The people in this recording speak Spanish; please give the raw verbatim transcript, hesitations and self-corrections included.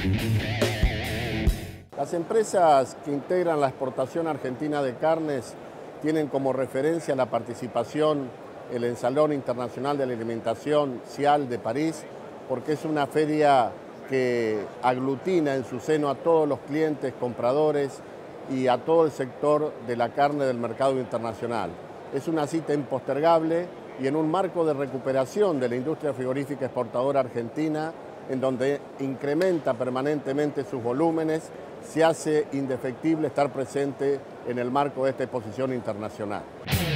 Las empresas que integran la exportación argentina de carnes tienen como referencia la participación en el Salón Internacional de la Alimentación, SIAL, de París, porque es una feria que aglutina en su seno a todos los clientes, compradores y a todo el sector de la carne del mercado internacional. Es una cita impostergable y en un marco de recuperación de la industria frigorífica exportadora argentina, en donde incrementa permanentemente sus volúmenes, se hace indefectible estar presente en el marco de esta exposición internacional.